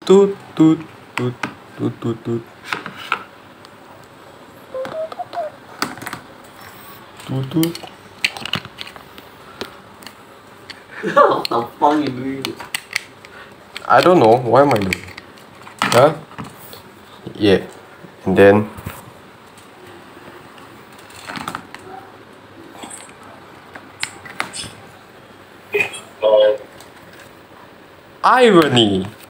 Toot toot toot toot toot toot. Toot toot. What the fuck you doing? I don't know. Why am I doing? Huh? Yeah. And then. Irony.